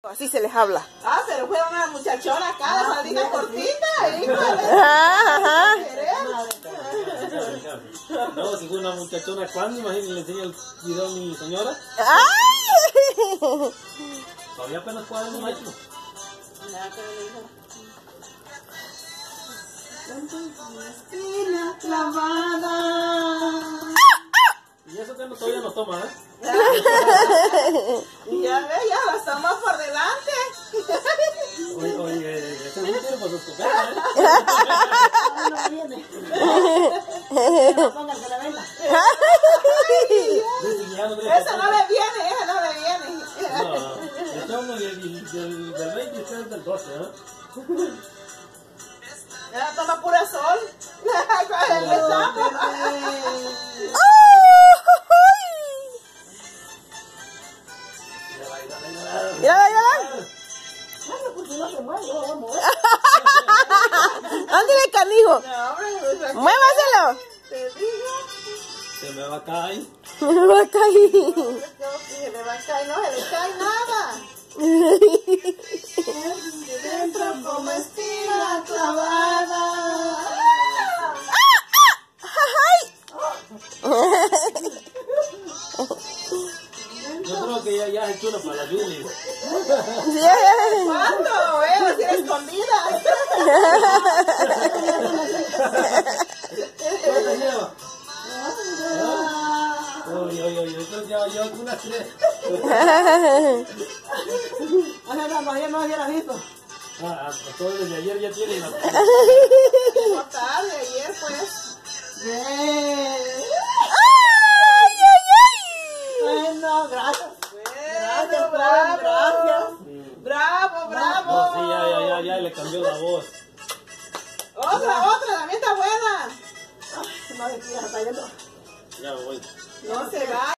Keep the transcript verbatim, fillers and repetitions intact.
Así se les habla. Ah, pero fue una muchachona acá, de faldita cortita, híjole. Ajá, ajá. No, si fue una muchachona, ¿cuándo? Imagínate, le enseño el video a mi señora. ¡Ay! Todavía apenas cuatro años máximo. Espina clavada. Y eso que no, todavía no toma, ¿eh? Y ya ve, ya las tomas por delante. Oye, oye, ese no tiene por su escopeta, ¿eh? No viene. Póngase la venda. Esa no le viene, esa no le viene. No, estamos del, del, del veinte y ustedes del doce, ¿eh? Ya toma pura sol. ¿Cuál es el sapo? Mira, mira. Bueno, pues si no se mueve, yo lo voy a mover. Ándale, canijo. No, hombre, pues aquí Muévaselo. te digo. Se me va a caer. Me va a caer. Se le va a caer, no se le cae nada. Dentro como espina clavada. Yo creo que ya, ya es chulo para la Julie. Sí, ¿Cuándo? Eh, si era escondida. ¿Cuánto lleva? Oye, oye, oye, entonces ya yo unas tres. Ajá, no, ayer no hubiera visto. Ah, todos desde ayer ya tienen la... No tarde, ayer pues. Bien. Bueno, gracias. Bueno, bravo. Gracias. Bravo, bravo. No, sí, ya, ya, ya, ya le cambió la voz. Otra, otra, también está buena. Ya voy. No se va.